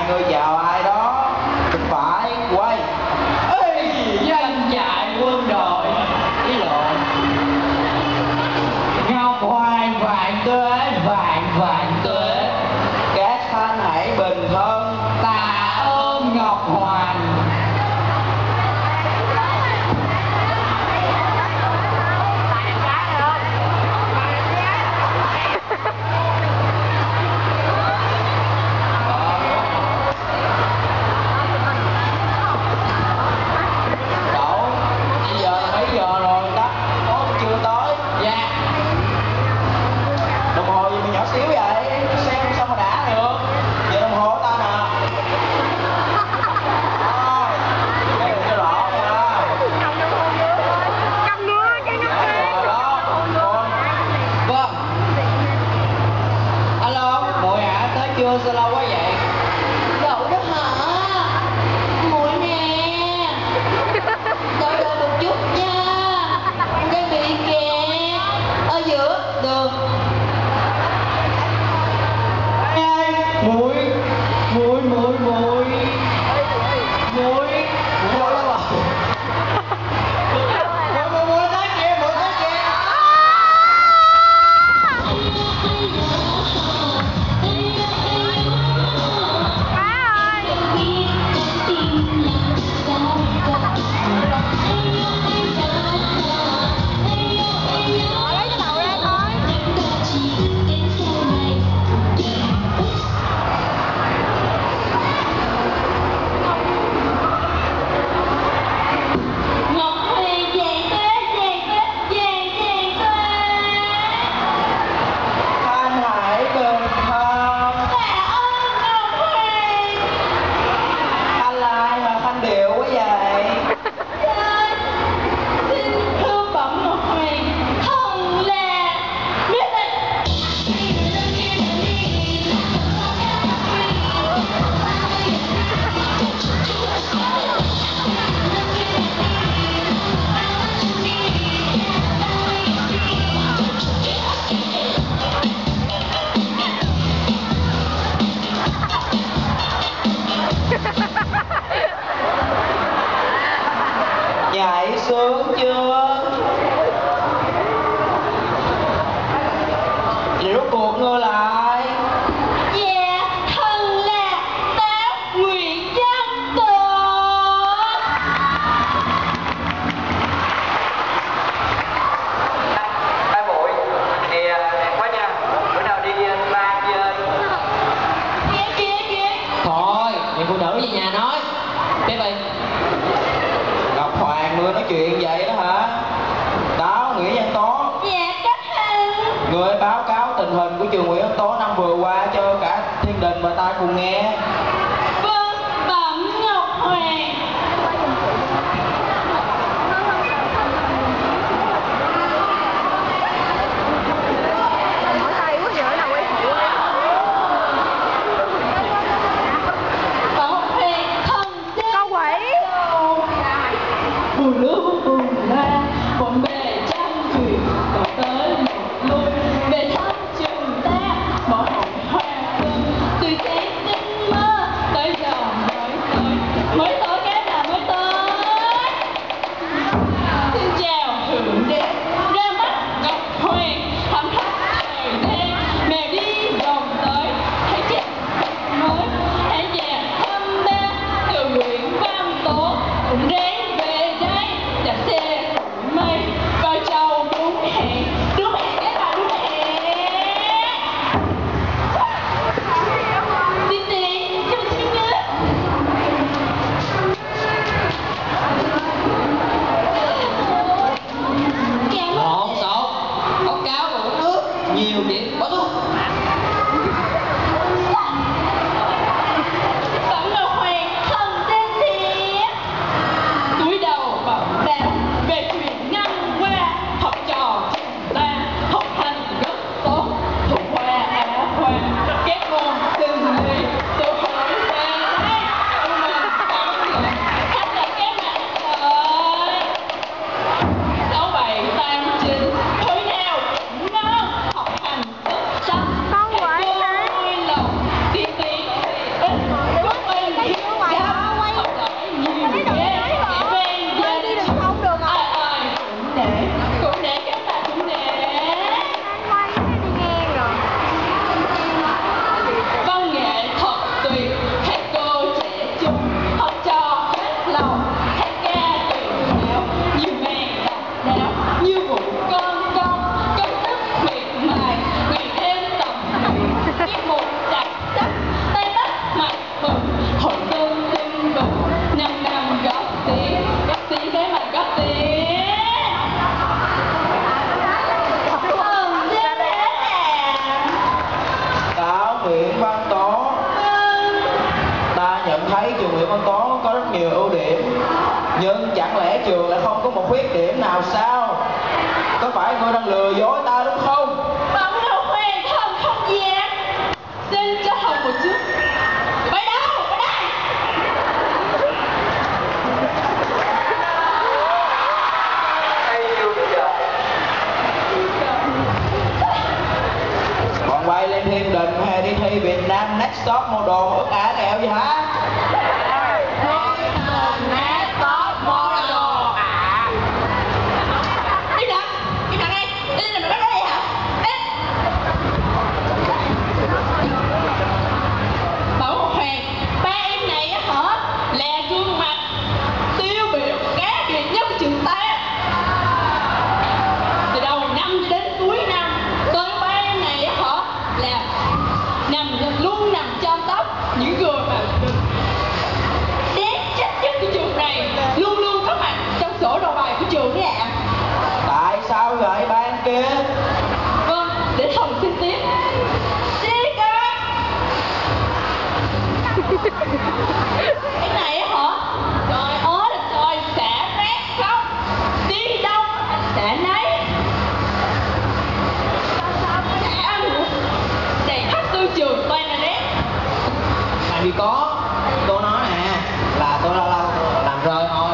người chào ai đó phải quay. Ê, danh trại quân đội ý lộn. Ngọc Hoàng vạn tuế, vạn tuế. Các thanh hãy bình thân. Tạ ơn Ngọc Hoàng. Sao lâu quá vậy? Đậu đó hả? Muội nè. Đợi một chút nha. Đang bị kẹt ở giữa đường. Muội Nhảy xuống chưa? Vậy rốt cuộc ngươi lại? Dạ, thân là Táo Nguyễn Văn Tường. Ba bụi thì đẹp quá nha. Bữa nào đi ba chơi. Ghê. thôi, người phụ nữ về nhà nói. Tiếp đi. Ngọc Hoàng ngươi nói chuyện vậy đó hả? Đó, Nguyễn Văn Tố. Dạ các anh. Ngươi báo cáo tình hình của trường Nguyễn Văn Tố năm vừa qua cho cả thiên đình và ta cùng nghe. Vâng, bẩm Ngọc Hoàng. Buồn nước buồn la, bọn bè trăm chuyện, còn tới một lui về thăm trường ta, bỏ hồng hoa cơn, tươi sáng tinh mơ. thấy trường Nguyễn Văn Toán có rất nhiều ưu điểm, nhưng chẳng lẽ trường lại không có một khuyết điểm nào sao? Có phải ngươi đang lừa dối ta đúng không? Bỗng đâu khoe thân không gì ạ. Xin cho Hồng một chút. Bay đâu? Bay đây. Hay chưa bây giờ? Còn quay lên Thiên Đình hay đi thi Việt Nam Next Top Model mà ức ả kẹo gì hả? Những người mà đáng trách nhất của trường này luôn luôn có mặt trong sổ đầu bài của trường đấy ạ. Tại sao vậy ban kia? Vâng, để Hồng xin tiếp. Đi con. Cái này á hả? Trời ơi là trời, xả rác không? Đi đâu xả nấy. Xả nữa. Đầy khắp tư trường toàn là rác. Làm gì có, tôi nói nè là tôi lâu lâu làm rơi thôi.